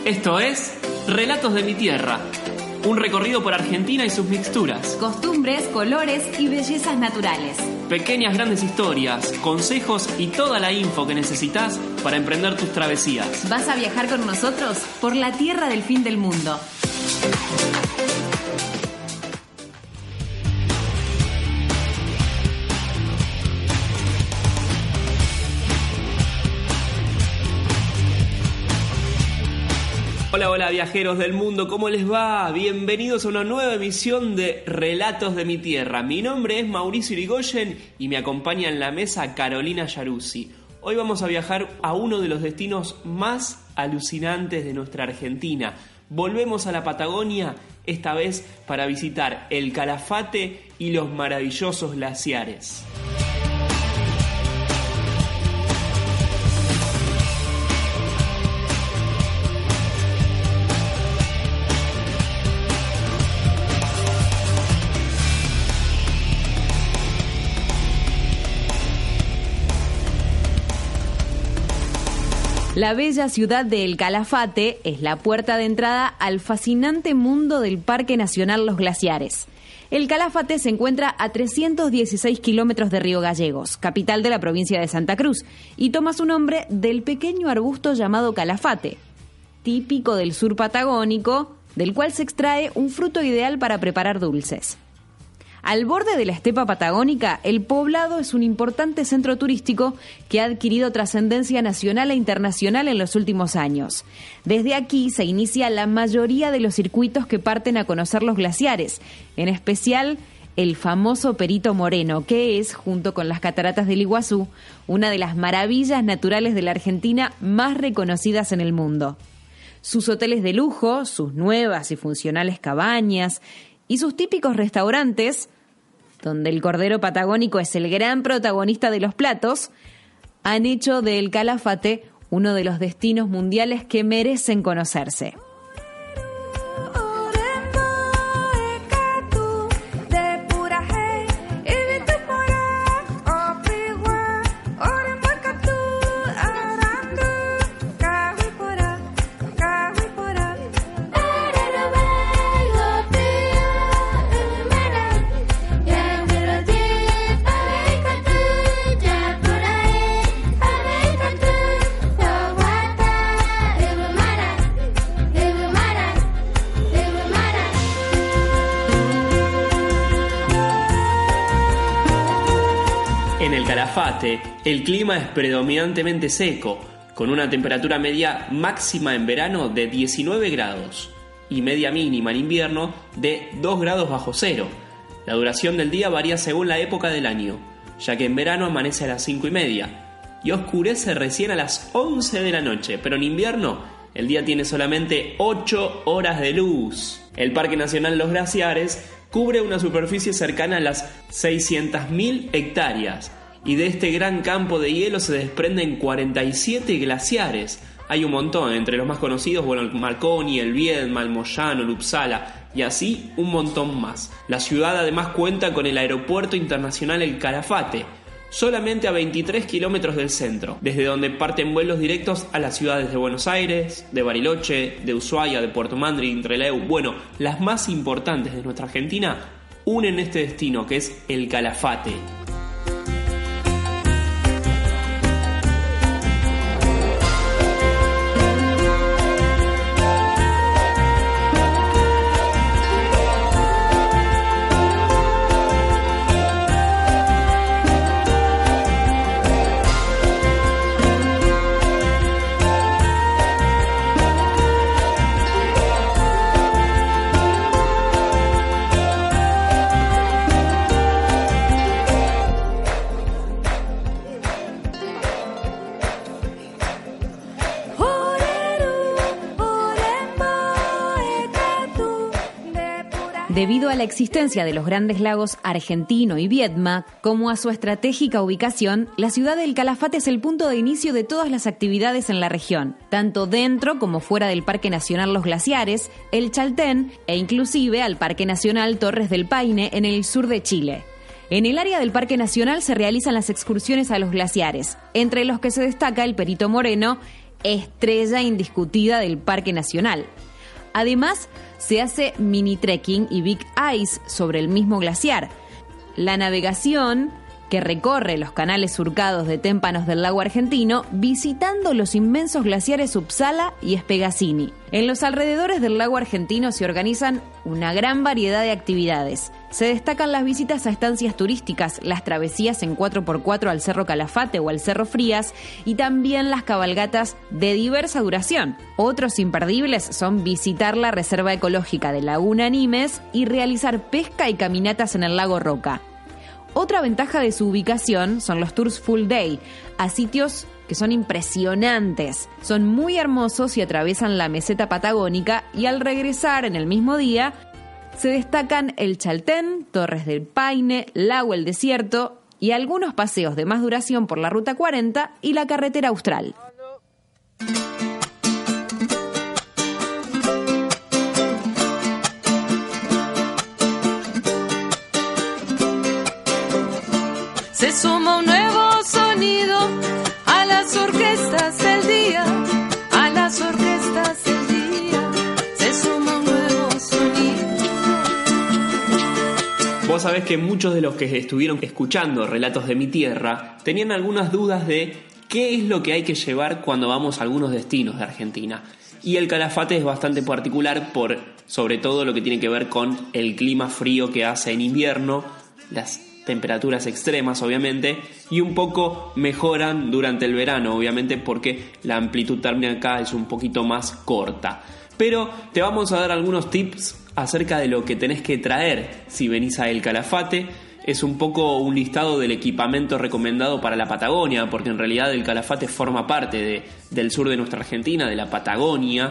Esto es Relatos de mi Tierra, un recorrido por Argentina y sus mixturas. Costumbres, colores y bellezas naturales. Pequeñas grandes historias, consejos y toda la info que necesitas para emprender tus travesías. ¿Vas a viajar con nosotros por la tierra del fin del mundo? Hola viajeros del mundo, ¿cómo les va? Bienvenidos a una nueva emisión de Relatos de mi Tierra. Mi nombre es Mauricio Irigoyen y me acompaña en la mesa Carolina Yaruzzi. Hoy vamos a viajar a uno de los destinos más alucinantes de nuestra Argentina. Volvemos a la Patagonia, esta vez para visitar el Calafate y los maravillosos glaciares. La bella ciudad de El Calafate es la puerta de entrada al fascinante mundo del Parque Nacional Los Glaciares. El Calafate se encuentra a 316 kilómetros de Río Gallegos, capital de la provincia de Santa Cruz, y toma su nombre del pequeño arbusto llamado calafate, típico del sur patagónico, del cual se extrae un fruto ideal para preparar dulces. Al borde de la estepa patagónica, el poblado es un importante centro turístico que ha adquirido trascendencia nacional e internacional en los últimos años. Desde aquí se inicia la mayoría de los circuitos que parten a conocer los glaciares, en especial el famoso Perito Moreno, que es, junto con las cataratas del Iguazú, una de las maravillas naturales de la Argentina más reconocidas en el mundo. Sus hoteles de lujo, sus nuevas y funcionales cabañas y sus típicos restaurantes, donde el cordero patagónico es el gran protagonista de los platos, han hecho de El Calafate uno de los destinos mundiales que merecen conocerse. En el Calafate, el clima es predominantemente seco, con una temperatura media máxima en verano de 19 grados y media mínima en invierno de 2 grados bajo cero. La duración del día varía según la época del año, ya que en verano amanece a las 5:30 y oscurece recién a las 11 de la noche, pero en invierno el día tiene solamente 8 horas de luz. El Parque Nacional Los Glaciares cubre una superficie cercana a las 600.000 hectáreas y de este gran campo de hielo se desprenden 47 glaciares. Hay un montón, entre los más conocidos, el Marconi, el Viedma, el Moyano, el Uppsala y así un montón más. La ciudad además cuenta con el Aeropuerto Internacional El Calafate, solamente a 23 kilómetros del centro, desde donde parten vuelos directos a las ciudades de Buenos Aires, de Bariloche, de Ushuaia, de Puerto Madryn, Trelew. Bueno, las más importantes de nuestra Argentina unen este destino que es El Calafate. Debido a la existencia de los grandes lagos Argentino y Viedma, como a su estratégica ubicación, la ciudad del Calafate es el punto de inicio de todas las actividades en la región, tanto dentro como fuera del Parque Nacional Los Glaciares, el Chaltén e inclusive al Parque Nacional Torres del Paine en el sur de Chile. En el área del Parque Nacional se realizan las excursiones a los glaciares, entre los que se destaca el Perito Moreno, estrella indiscutida del Parque Nacional. Además, se hace mini trekking y big ice sobre el mismo glaciar. La navegación, que recorre los canales surcados de témpanos del lago argentino, visitando los inmensos glaciares Uppsala y Spegazzini. En los alrededores del lago argentino se organizan una gran variedad de actividades. Se destacan las visitas a estancias turísticas, las travesías en 4x4 al Cerro Calafate o al Cerro Frías y también las cabalgatas de diversa duración. Otros imperdibles son visitar la Reserva Ecológica de Laguna Nimes y realizar pesca y caminatas en el lago Roca. Otra ventaja de su ubicación son los tours full day, a sitios que son impresionantes. Son muy hermosos y atraviesan la meseta patagónica, y al regresar en el mismo día se destacan el Chaltén, Torres del Paine, Lago El Desierto y algunos paseos de más duración por la Ruta 40 y la Carretera Austral. Se suma un nuevo sonido a las orquestas del día, a las orquestas del día. Se suma un nuevo sonido. Vos sabés que muchos de los que estuvieron escuchando Relatos de mi Tierra tenían algunas dudas de qué es lo que hay que llevar cuando vamos a algunos destinos de Argentina. Y el Calafate es bastante particular por, sobre todo, lo que tiene que ver con el clima frío que hace en invierno, las temperaturas extremas obviamente, y un poco mejoran durante el verano obviamente porque la amplitud térmica acá es un poquito más corta. Pero te vamos a dar algunos tips acerca de lo que tenés que traer si venís a El Calafate. Es un poco un listado del equipamiento recomendado para la Patagonia, porque en realidad el Calafate forma parte del sur de nuestra Argentina, de la Patagonia,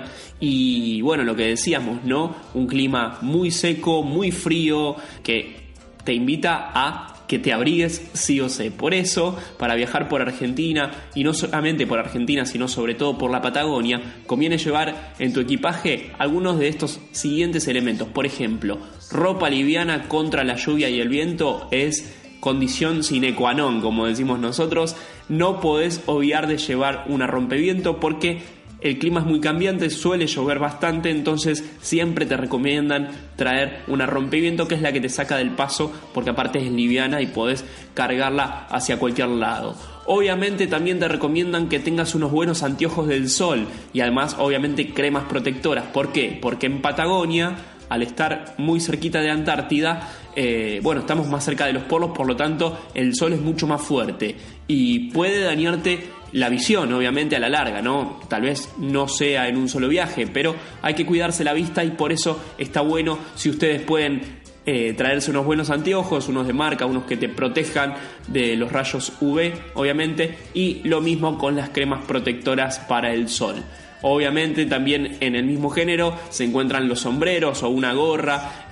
y bueno, lo que decíamos, ¿no? Un clima muy seco, muy frío, que te invita a que te abrigues sí o sí. Por eso, para viajar por Argentina, y no solamente por Argentina, sino sobre todo por la Patagonia, conviene llevar en tu equipaje algunos de estos siguientes elementos. Por ejemplo, ropa liviana contra la lluvia y el viento es condición sine qua non, como decimos nosotros. No podés obviar de llevar una rompeviento porque el clima es muy cambiante, suele llover bastante, entonces siempre te recomiendan traer una rompeviento, que es la que te saca del paso, porque aparte es liviana y podés cargarla hacia cualquier lado. Obviamente también te recomiendan que tengas unos buenos anteojos del sol y además obviamente cremas protectoras. ¿Por qué? Porque en Patagonia, al estar muy cerquita de Antártida, estamos más cerca de los polos, por lo tanto el sol es mucho más fuerte y puede dañarte la visión, obviamente, a la larga, ¿no? Tal vez no sea en un solo viaje, pero hay que cuidarse la vista y por eso está bueno si ustedes pueden traerse unos buenos anteojos, unos de marca, unos que te protejan de los rayos UV, obviamente, y lo mismo con las cremas protectoras para el sol. Obviamente también en el mismo género se encuentran los sombreros o una gorra,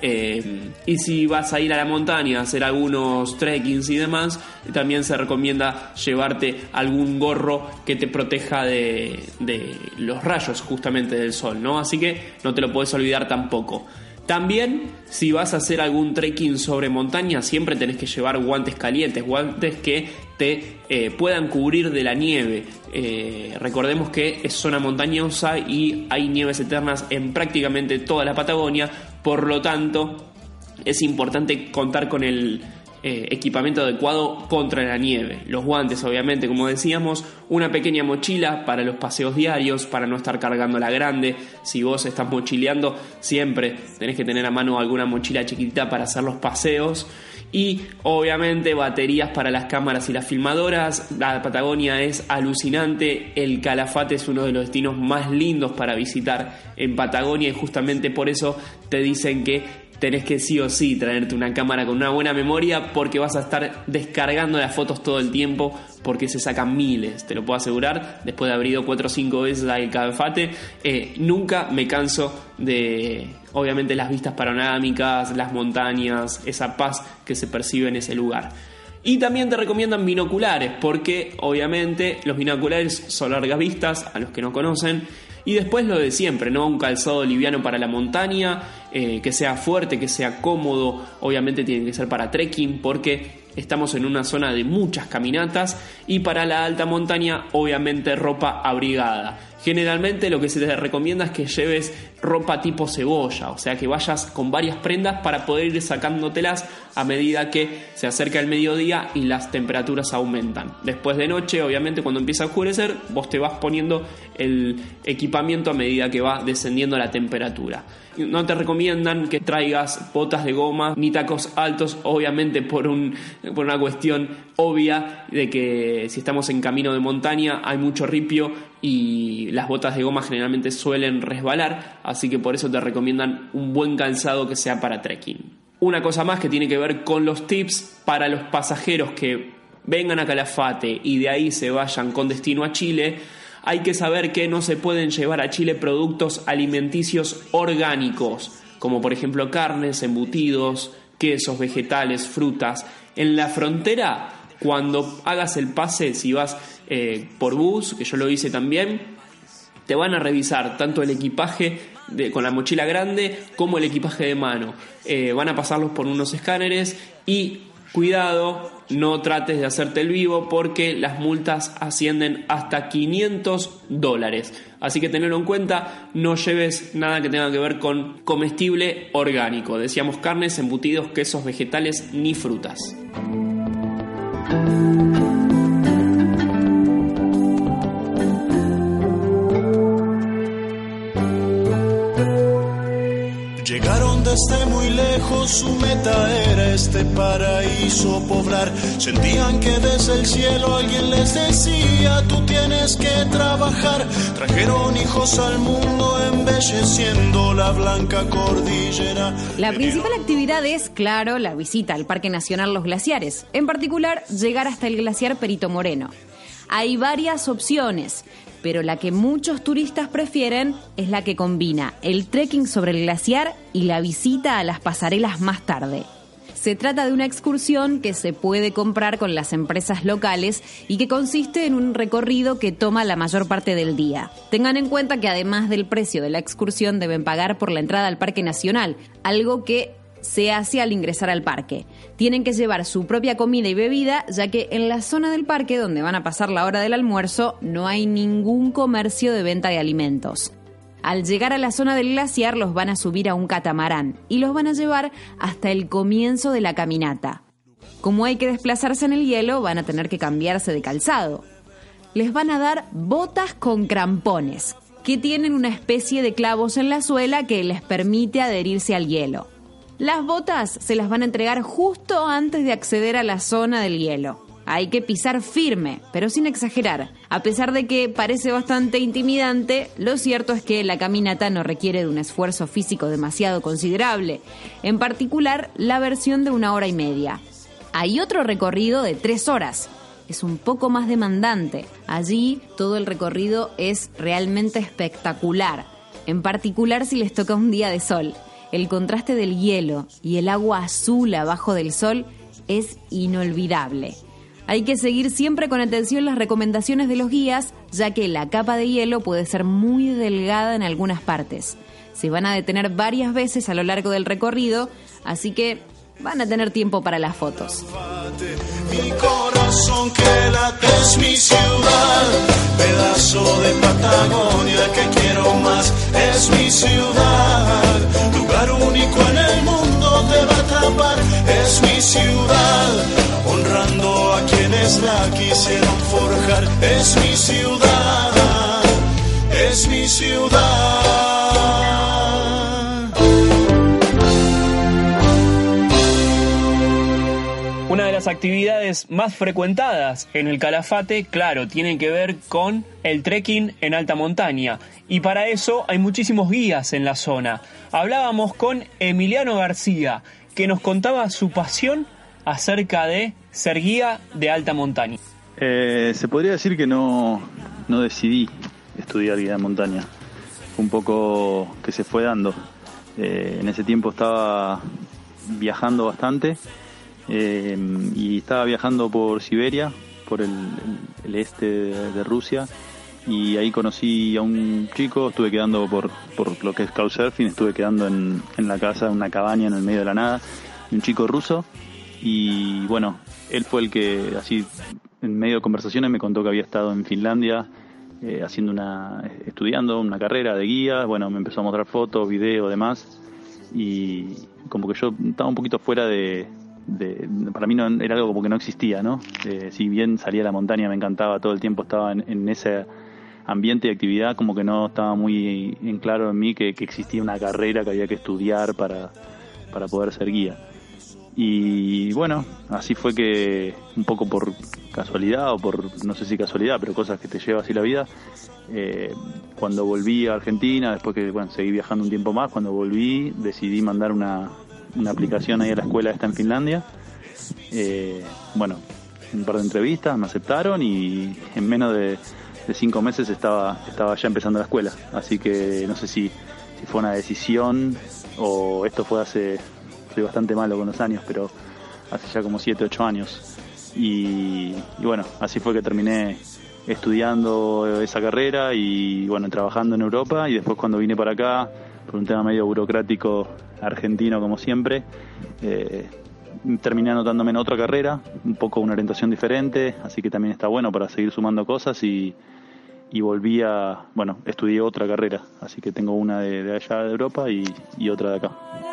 y si vas a ir a la montaña a hacer algunos trekkings y demás, también se recomienda llevarte algún gorro que te proteja de los rayos justamente del sol, ¿no? Así que no te lo puedes olvidar tampoco. También, si vas a hacer algún trekking sobre montaña, siempre tenés que llevar guantes calientes, guantes que te puedan cubrir de la nieve. Recordemos que es zona montañosa y hay nieves eternas en prácticamente toda la Patagonia, por lo tanto es importante contar con el equipamiento adecuado contra la nieve. Los guantes, obviamente, como decíamos, una pequeña mochila para los paseos diarios, para no estar cargando la grande. Si vos estás mochileando, siempre tenés que tener a mano alguna mochila chiquitita para hacer los paseos. Y obviamente baterías para las cámaras y las filmadoras. La Patagonia es alucinante, el Calafate es uno de los destinos más lindos para visitar en Patagonia y justamente por eso te dicen que tenés que sí o sí traerte una cámara con una buena memoria, porque vas a estar descargando las fotos todo el tiempo, porque se sacan miles, te lo puedo asegurar. Después de haber ido 4 o 5 veces al Calafate, nunca me canso de, obviamente, las vistas panorámicas, las montañas, esa paz que se percibe en ese lugar. Y también te recomiendan binoculares, porque obviamente los binoculares son largas vistas, a los que no conocen. Y después lo de siempre, ¿no? Un calzado liviano para la montaña, que sea fuerte, que sea cómodo. Obviamente tiene que ser para trekking, porque estamos en una zona de muchas caminatas, y para la alta montaña obviamente ropa abrigada. Generalmente lo que se te recomienda es que lleves ropa tipo cebolla, o sea que vayas con varias prendas para poder ir sacándotelas a medida que se acerca el mediodía y las temperaturas aumentan. Después de noche, obviamente cuando empieza a oscurecer, vos te vas poniendo el equipamiento a medida que va descendiendo la temperatura. No te recomiendan que traigas botas de goma ni tacos altos, obviamente por una cuestión obvia de que si estamos en camino de montaña hay mucho ripio y las botas de goma generalmente suelen resbalar, así que por eso te recomiendan un buen calzado que sea para trekking. Una cosa más que tiene que ver con los tips para los pasajeros que vengan a Calafate y de ahí se vayan con destino a Chile. Hay que saber que no se pueden llevar a Chile productos alimenticios orgánicos, como por ejemplo carnes, embutidos, quesos, vegetales, frutas. En la frontera, cuando hagas el pase, si vas por bus, que yo lo hice también, te van a revisar tanto el equipaje con la mochila grande como el equipaje de mano. Van a pasarlos por unos escáneres y cuidado, no trates de hacerte el vivo porque las multas ascienden hasta $500. Así que tenedlo en cuenta, no lleves nada que tenga que ver con comestible orgánico. Decíamos carnes, embutidos, quesos, vegetales ni frutas. Llegaron desde muy lejos, su meta era este paraíso poblar. Sentían que desde el cielo alguien les decía: tú tienes que trabajar. Trajeron hijos al mundo embelleciendo la blanca cordillera. La principal actividad es, claro, la visita al Parque Nacional Los Glaciares. En particular, llegar hasta el glaciar Perito Moreno. Hay varias opciones, pero la que muchos turistas prefieren es la que combina el trekking sobre el glaciar y la visita a las pasarelas más tarde. Se trata de una excursión que se puede comprar con las empresas locales y que consiste en un recorrido que toma la mayor parte del día. Tengan en cuenta que además del precio de la excursión deben pagar por la entrada al Parque Nacional, algo que se hace al ingresar al parque. Tienen que llevar su propia comida y bebida, ya que en la zona del parque donde van a pasar la hora del almuerzo no hay ningún comercio de venta de alimentos. Al llegar a la zona del glaciar los van a subir a un catamarán y los van a llevar hasta el comienzo de la caminata. Como hay que desplazarse en el hielo, van a tener que cambiarse de calzado. Les van a dar botas con crampones, que tienen una especie de clavos en la suela que les permite adherirse al hielo. Las botas se las van a entregar justo antes de acceder a la zona del hielo. Hay que pisar firme, pero sin exagerar. A pesar de que parece bastante intimidante, lo cierto es que la caminata no requiere de un esfuerzo físico demasiado considerable. En particular, la versión de 1 hora y media. Hay otro recorrido de 3 horas. Es un poco más demandante. Allí todo el recorrido es realmente espectacular. En particular si les toca un día de sol. El contraste del hielo y el agua azul abajo del sol es inolvidable. Hay que seguir siempre con atención las recomendaciones de los guías, ya que la capa de hielo puede ser muy delgada en algunas partes. Se van a detener varias veces a lo largo del recorrido, así que van a tener tiempo para las fotos. Mi corazón que late es mi ciudad, pedazo de Patagonia que quiero más, es mi ciudad, lugar único en el mundo te va a atrapar, es mi ciudad, honrando a quienes la quisieron forjar, es mi ciudad, es mi ciudad. Una de las actividades más frecuentadas en el Calafate, claro, tiene que ver con el trekking en alta montaña. Y para eso hay muchísimos guías en la zona. Hablábamos con Emiliano García, que nos contaba su pasión acerca de ser guía de alta montaña. Se podría decir que no decidí estudiar guía de montaña. Fue un poco que se fue dando. En ese tiempo estaba viajando bastante. Y estaba viajando por Siberia, por el este de Rusia, y ahí conocí a un chico, estuve quedando por lo que es Couchsurfing, estuve quedando en la casa, en una cabaña en el medio de la nada, un chico ruso, y bueno, él fue el que así en medio de conversaciones me contó que había estado en Finlandia estudiando una carrera de guía. Bueno, me empezó a mostrar fotos, videos, demás, y como que yo estaba un poquito fuera para mí no era algo como que no existía, ¿no? Si bien salía a la montaña, me encantaba, todo el tiempo estaba en ese ambiente de actividad, como que no estaba muy en claro en mí que existía una carrera que había que estudiar para poder ser guía. Y bueno, así fue que un poco por casualidad o por, no sé si casualidad, pero cosas que te lleva así la vida, cuando volví a Argentina, después que seguí viajando un tiempo más, cuando volví decidí mandar una aplicación ahí a la escuela esta en Finlandia. Un par de entrevistas, me aceptaron y en menos de 5 meses estaba ya empezando la escuela. Así que no sé si fue una decisión o esto fue soy bastante malo con los años, pero hace ya como 7, 8 años. Y bueno, así fue que terminé estudiando esa carrera y bueno, trabajando en Europa, y después cuando vine para acá, por un tema medio burocrático argentino como siempre, terminé anotándome en otra carrera, un poco una orientación diferente, así que también está bueno para seguir sumando cosas, y volví estudié otra carrera, así que tengo una de allá de Europa y otra de acá.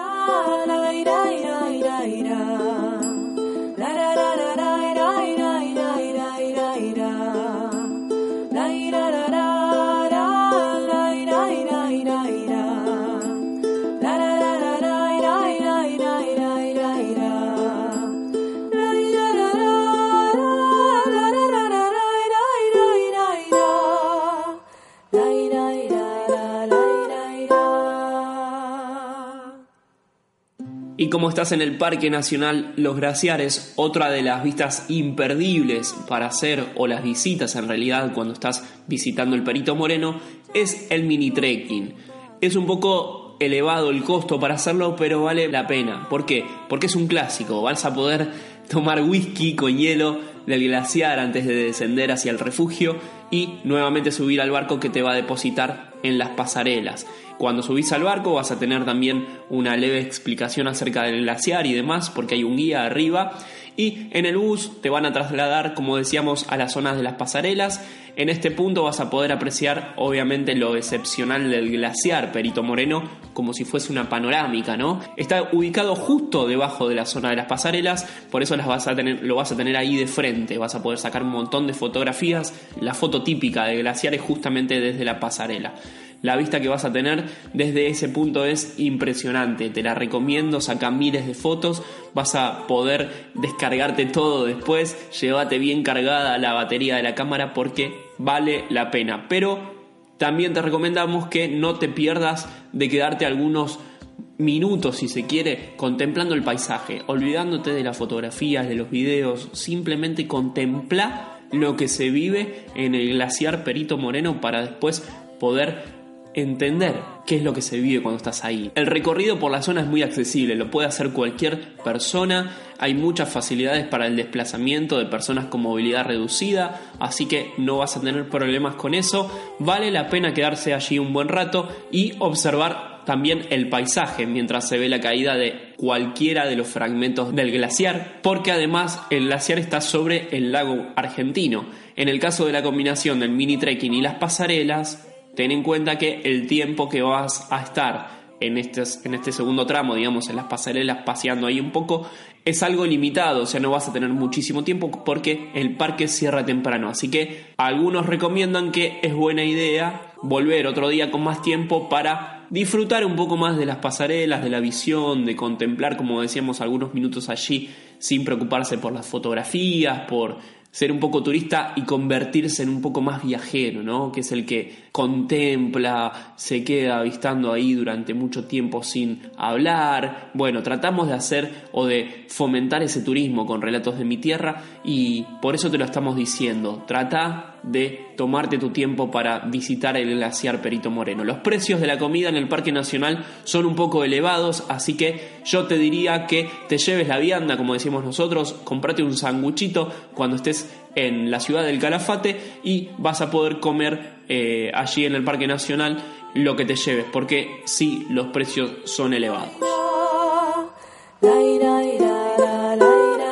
Y como estás en el Parque Nacional Los Glaciares, otra de las vistas imperdibles para hacer, o las visitas en realidad cuando estás visitando el Perito Moreno, es el mini trekking. Es un poco elevado el costo para hacerlo, pero vale la pena. ¿Por qué? Porque es un clásico. Vas a poder tomar whisky con hielo del glaciar antes de descender hacia el refugio y nuevamente subir al barco que te va a depositar en las pasarelas. Cuando subís al barco vas a tener también una leve explicación acerca del glaciar y demás, porque hay un guía arriba, y en el bus te van a trasladar, como decíamos, a las zonas de las pasarelas. En este punto vas a poder apreciar obviamente lo excepcional del glaciar Perito Moreno, como si fuese una panorámica, ¿no? Está ubicado justo debajo de la zona de las pasarelas, por eso lo vas a tener ahí de frente. Vas a poder sacar un montón de fotografías. La foto típica del glaciar es justamente desde la pasarela. La vista que vas a tener desde ese punto es impresionante, te la recomiendo, saca miles de fotos, vas a poder descargarte todo después, llévate bien cargada la batería de la cámara porque vale la pena. Pero también te recomendamos que no te pierdas de quedarte algunos minutos, si se quiere, contemplando el paisaje, olvidándote de las fotografías, de los videos, simplemente contempla lo que se vive en el glaciar Perito Moreno para después poder entender qué es lo que se vive cuando estás ahí. El recorrido por la zona es muy accesible, lo puede hacer cualquier persona, hay muchas facilidades para el desplazamiento de personas con movilidad reducida, así que no vas a tener problemas con eso. Vale la pena quedarse allí un buen rato y observar también el paisaje mientras se ve la caída de cualquiera de los fragmentos del glaciar, porque además el glaciar está sobre el lago argentino. En el caso de la combinación del mini trekking y las pasarelas, ten en cuenta que el tiempo que vas a estar en este segundo tramo, digamos, en las pasarelas paseando ahí un poco, es algo limitado, o sea, no vas a tener muchísimo tiempo porque el parque cierra temprano. Así que algunos recomiendan que es buena idea volver otro día con más tiempo para disfrutar un poco más de las pasarelas, de la visión, de contemplar, como decíamos, algunos minutos allí sin preocuparse por las fotografías, por ser un poco turista y convertirse en un poco más viajero, ¿no? Que es el que contempla, se queda avistando ahí durante mucho tiempo sin hablar. Bueno, tratamos de hacer o de fomentar ese turismo con Relatos de mi Tierra y por eso te lo estamos diciendo. Trata de tomarte tu tiempo para visitar el glaciar Perito Moreno. Los precios de la comida en el Parque Nacional son un poco elevados, así que yo te diría que te lleves la vianda, como decimos nosotros, comprate un sanguchito cuando estés en la ciudad del Calafate y vas a poder comer allí en el Parque Nacional lo que te lleves, porque sí, los precios son elevados.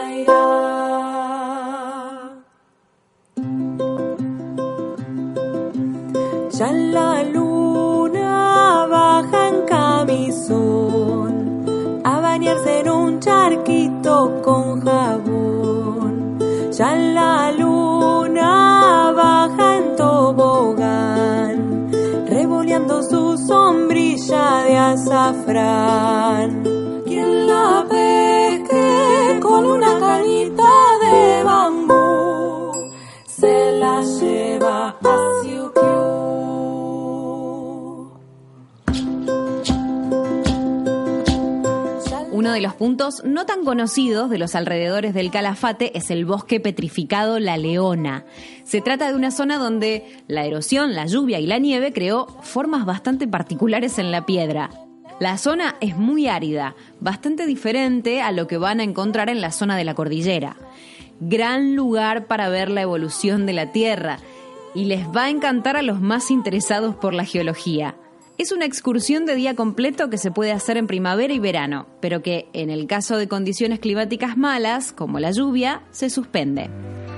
Ya la luna baja en camisón a bañarse en un charquito con jabón. Ya la luna baja en tobogán, revoleando su sombrilla de azafrán. Quien la pesque con una cañita de bambú, se la lleva a Siukiu. Uno de los puntos no tan conocidos de los alrededores del Calafate es el bosque petrificado La Leona. Se trata de una zona donde la erosión, la lluvia y la nieve creó formas bastante particulares en la piedra. La zona es muy árida, bastante diferente a lo que van a encontrar en la zona de la cordillera. Gran lugar para ver la evolución de la Tierra y les va a encantar a los más interesados por la geología. Es una excursión de día completo que se puede hacer en primavera y verano, pero que en el caso de condiciones climáticas malas, como la lluvia, se suspende.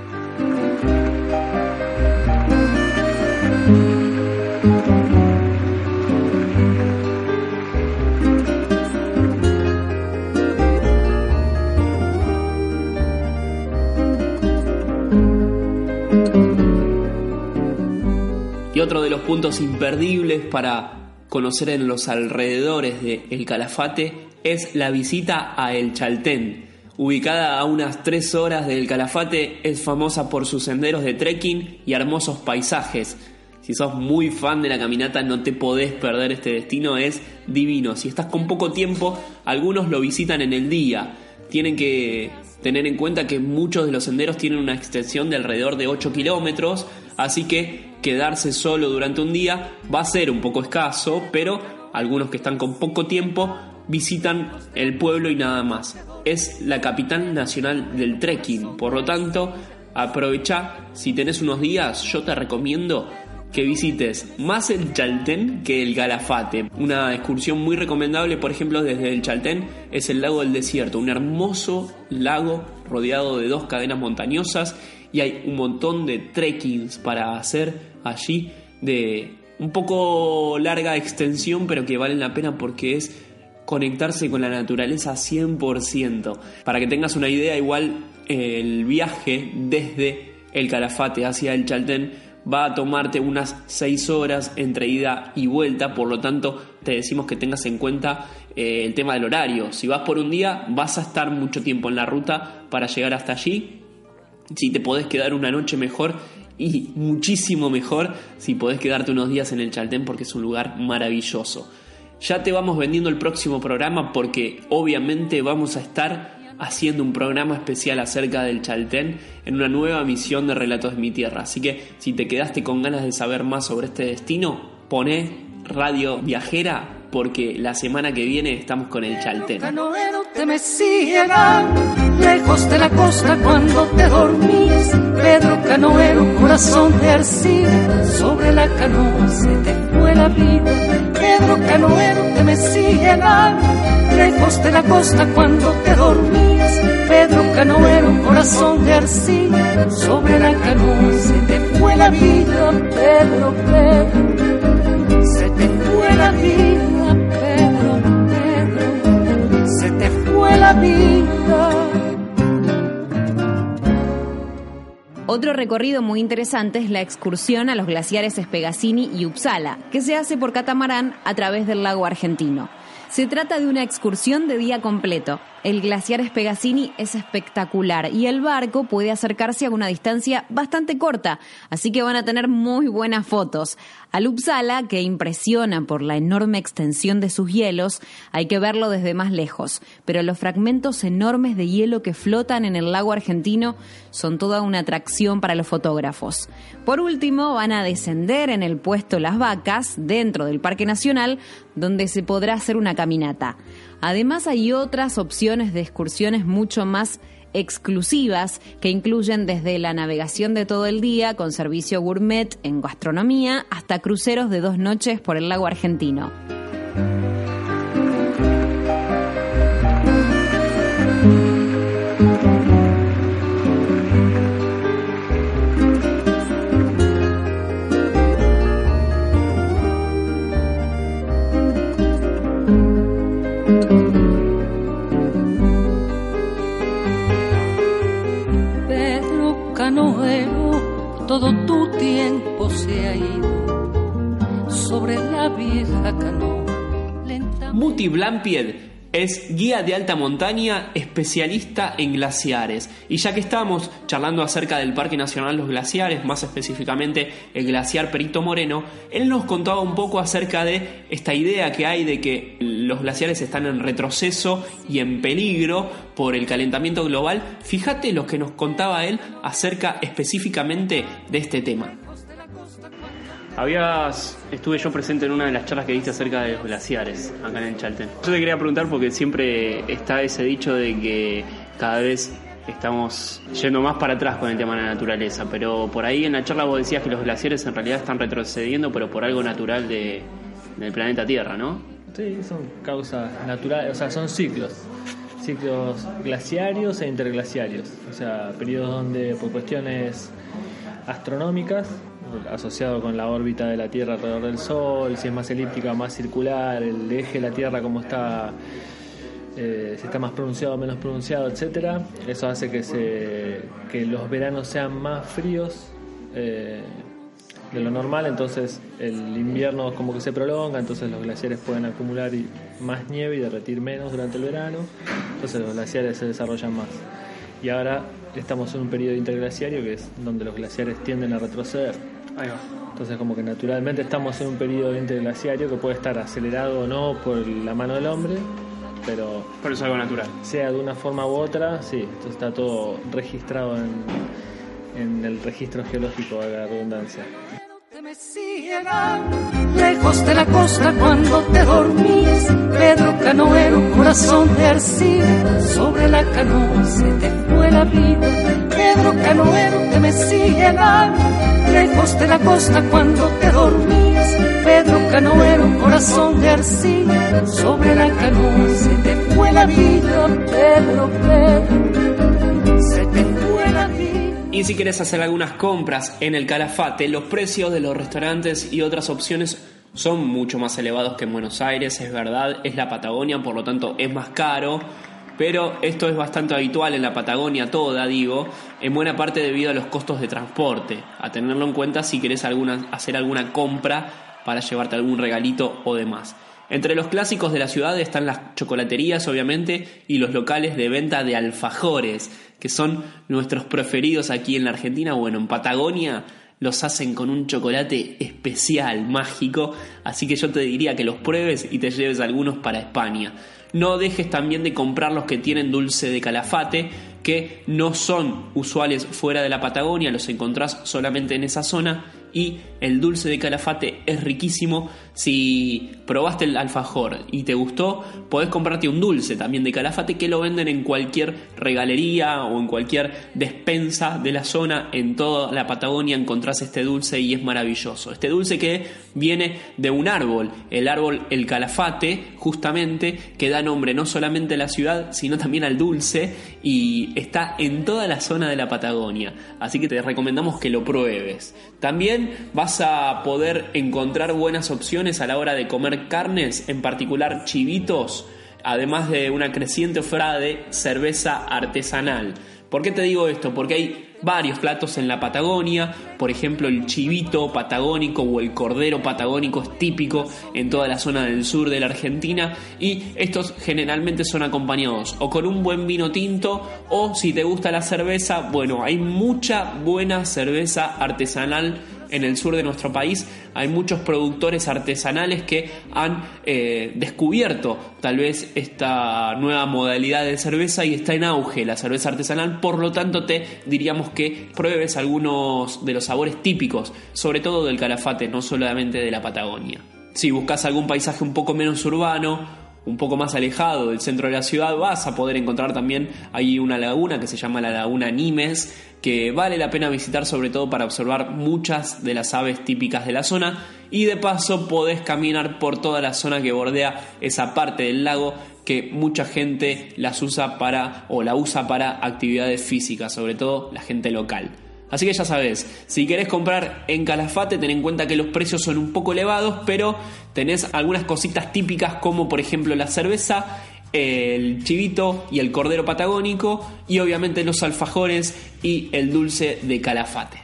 Y otro de los puntos imperdibles para conocer en los alrededores de El Calafate es la visita a El Chaltén. Ubicada a unas 3 horas del Calafate, es famosa por sus senderos de trekking y hermosos paisajes. Si sos muy fan de la caminata, no te podés perder este destino, es divino. Si estás con poco tiempo, algunos lo visitan en el día. Tienen que tener en cuenta que muchos de los senderos tienen una extensión de alrededor de 8 kilómetros, así que quedarse solo durante un día va a ser un poco escaso, pero algunos que están con poco tiempo visitan el pueblo y nada más. Es la capital nacional del trekking, por lo tanto, aprovecha, si tenés unos días, yo te recomiendo que visites más el Chaltén que el Calafate. Una excursión muy recomendable, por ejemplo, desde el Chaltén es el lago del desierto, un hermoso lago rodeado de 2 cadenas montañosas, y hay un montón de trekkings para hacer allí de un poco larga extensión, pero que valen la pena porque es conectarse con la naturaleza 100%. Para que tengas una idea, igual el viaje desde el Calafate hacia el Chaltén va a tomarte unas 6 horas entre ida y vuelta, por lo tanto te decimos que tengas en cuenta el tema del horario. Si vas por un día, vas a estar mucho tiempo en la ruta para llegar hasta allí. Si te podés quedar una noche, mejor, y muchísimo mejor si podés quedarte unos días en el Chaltén, porque es un lugar maravilloso. Ya te vamos vendiendo el próximo programa, porque obviamente vamos a estar haciendo un programa especial acerca del Chaltén en una nueva emisión de Relatos de mi Tierra. Así que si te quedaste con ganas de saber más sobre este destino, poné Radio Viajera, porque la semana que viene estamos con el Chaltén. Canoero te meciegan lejos de la costa cuando te dormís. Pedro Canoero, corazón de arcilla, sobre la canoa se te fue la vida. Pedro Canoero te meciegan lejos de la costa cuando te dormís. Pedro Canoero, corazón de arcilla, sobre la canoa se te fue la vida. Pedro, Pedro, se te fue la vida. Pedro, Pedro, se te fue la vida. Otro recorrido muy interesante es la excursión a los glaciares Spegazzini y Uppsala, que se hace por catamarán a través del lago argentino. Se trata de una excursión de día completo. El glaciar Spegazzini es espectacular y el barco puede acercarse a una distancia bastante corta, así que van a tener muy buenas fotos. Al Uppsala, que impresiona por la enorme extensión de sus hielos, hay que verlo desde más lejos, pero los fragmentos enormes de hielo que flotan en el lago argentino son toda una atracción para los fotógrafos. Por último, van a descender en el puesto Las Vacas, dentro del Parque Nacional, donde se podrá hacer una caminata. Además, hay otras opciones de excursiones mucho más exclusivas que incluyen desde la navegación de todo el día con servicio gourmet en gastronomía hasta cruceros de 2 noches por el lago argentino. canoero, todo tu tiempo se ha ido sobre la vieja canoa. Muti Blampied es guía de alta montaña, especialista en glaciares. Y ya que estamos charlando acerca del Parque Nacional Los Glaciares, más específicamente el glaciar Perito Moreno, él nos contaba un poco acerca de esta idea que hay de que los glaciares están en retroceso y en peligro por el calentamiento global. Fíjate lo que nos contaba él acerca específicamente de este tema. Estuve yo presente en una de las charlas que diste acerca de los glaciares acá en el Chaltén. Yo te quería preguntar porque siempre está ese dicho de que cada vez estamos yendo más para atrás con el tema de la naturaleza, pero por ahí en la charla vos decías que los glaciares en realidad están retrocediendo, pero por algo natural del planeta Tierra, ¿no? Sí, son causas naturales, o sea, son ciclos glaciarios e interglaciarios, o sea, periodos donde por cuestiones astronómicas, asociado con la órbita de la Tierra alrededor del Sol, si es más elíptica o más circular, el eje de la Tierra como está, si está más pronunciado o menos pronunciado, etcétera. Eso hace que los veranos sean más fríos de lo normal, entonces el invierno como que se prolonga, entonces los glaciares pueden acumular más nieve y derretir menos durante el verano, entonces los glaciares se desarrollan más. Y ahora estamos en un periodo interglaciario que es donde los glaciares tienden a retroceder. Ahí va. Entonces como que naturalmente estamos en un periodo interglaciario que puede estar acelerado o no por la mano del hombre, pero es algo natural. Sea de una forma u otra, sí, esto está todo registrado en el registro geológico de la redundancia. Me siguen lejos de la costa cuando te dormís, Pedro canoero, corazón de arcilla, sobre la canoa se te fue la vida. Pedro canoero, que me siguen lejos de la costa cuando te dormís, Pedro canoero, corazón de arcilla, sobre la canoa se te fue la vida. Pedro, se te fue la vida. Y si querés hacer algunas compras en el Calafate, los precios de los restaurantes y otras opciones son mucho más elevados que en Buenos Aires, es verdad, es la Patagonia, por lo tanto es más caro, pero esto es bastante habitual en la Patagonia toda, digo, en buena parte debido a los costos de transporte, a tenerlo en cuenta si querés hacer alguna compra para llevarte algún regalito o demás. Entre los clásicos de la ciudad están las chocolaterías, obviamente, y los locales de venta de alfajores, que son nuestros preferidos aquí en la Argentina. Bueno, en Patagonia los hacen con un chocolate especial, mágico, así que yo te diría que los pruebes y te lleves algunos para España. No dejes también de comprar los que tienen dulce de Calafate, que no son usuales fuera de la Patagonia, los encontrás solamente en esa zona. Y el dulce de Calafate es riquísimo. Si probaste el alfajor y te gustó, podés comprarte un dulce también de Calafate, que lo venden en cualquier regalería o en cualquier despensa de la zona. En toda la Patagonia encontrás este dulce y es maravilloso. Este dulce que viene de un árbol, el árbol el Calafate, justamente, que da nombre no solamente a la ciudad, sino también al dulce, y está en toda la zona de la Patagonia. Así que te recomendamos que lo pruebes. También vas a poder encontrar buenas opciones a la hora de comer carnes, en particular chivitos, además de una creciente oferta de cerveza artesanal. ¿Por qué te digo esto? Porque hay varios platos en la Patagonia, por ejemplo el chivito patagónico o el cordero patagónico es típico en toda la zona del sur de la Argentina, y estos generalmente son acompañados o con un buen vino tinto, o si te gusta la cerveza, bueno, hay mucha buena cerveza artesanal en el sur de nuestro país. Hay muchos productores artesanales que han descubierto tal vez esta nueva modalidad de cerveza y está en auge la cerveza artesanal. Por lo tanto, te diríamos que pruebes algunos de los sabores típicos, sobre todo del Calafate, no solamente de la Patagonia. Si buscas algún paisaje un poco menos urbano, un poco más alejado del centro de la ciudad, vas a poder encontrar también ahí una laguna que se llama la Laguna Nimes, que vale la pena visitar, sobre todo para observar muchas de las aves típicas de la zona, y de paso podés caminar por toda la zona que bordea esa parte del lago que mucha gente la usa para actividades físicas, sobre todo la gente local. Así que ya sabes, si querés comprar en Calafate, ten en cuenta que los precios son un poco elevados, pero tenés algunas cositas típicas como por ejemplo la cerveza el chivito y el cordero patagónico, y obviamente los alfajores y el dulce de Calafate.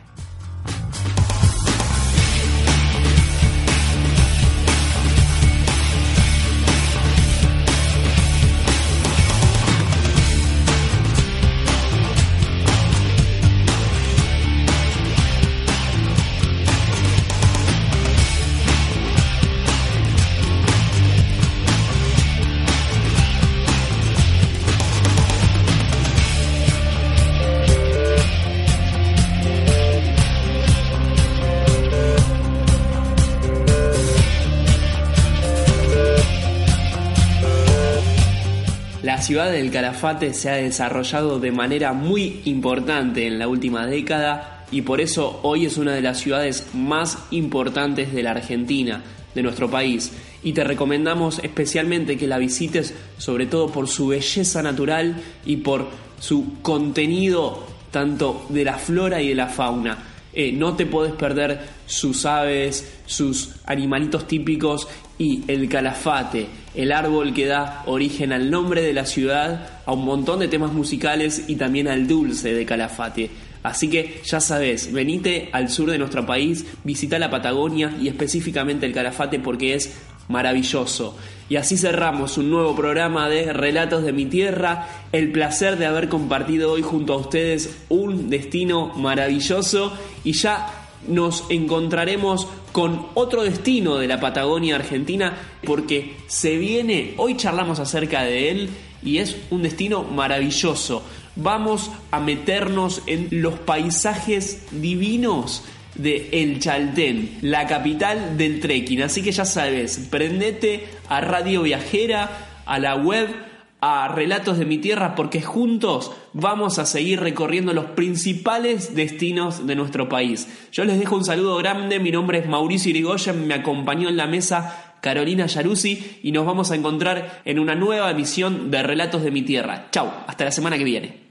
La ciudad del Calafate se ha desarrollado de manera muy importante en la última década y por eso hoy es una de las ciudades más importantes de la Argentina, de nuestro país. Y te recomendamos especialmente que la visites, sobre todo por su belleza natural y por su contenido tanto de la flora y de la fauna. No te podés perder sus aves, sus animalitos típicos y el Calafate, el árbol que da origen al nombre de la ciudad, a un montón de temas musicales y también al dulce de Calafate. Así que ya sabés, venite al sur de nuestro país, visita la Patagonia y específicamente el Calafate porque es maravilloso. Y así cerramos un nuevo programa de Relatos de mi Tierra. El placer de haber compartido hoy junto a ustedes un destino maravilloso y ya nos encontraremos con otro destino de la Patagonia Argentina porque se viene, hoy charlamos acerca de él y es un destino maravilloso. Vamos a meternos en los paisajes divinos de El Chaltén, la capital del trekking. Así que ya sabes, prendete a Radio Viajera, a la web, a Relatos de mi Tierra, porque juntos vamos a seguir recorriendo los principales destinos de nuestro país. Yo les dejo un saludo grande, mi nombre es Mauricio Irigoyen, me acompañó en la mesa Carolina Yaruzzi y nos vamos a encontrar en una nueva emisión de Relatos de mi Tierra. Chau, hasta la semana que viene.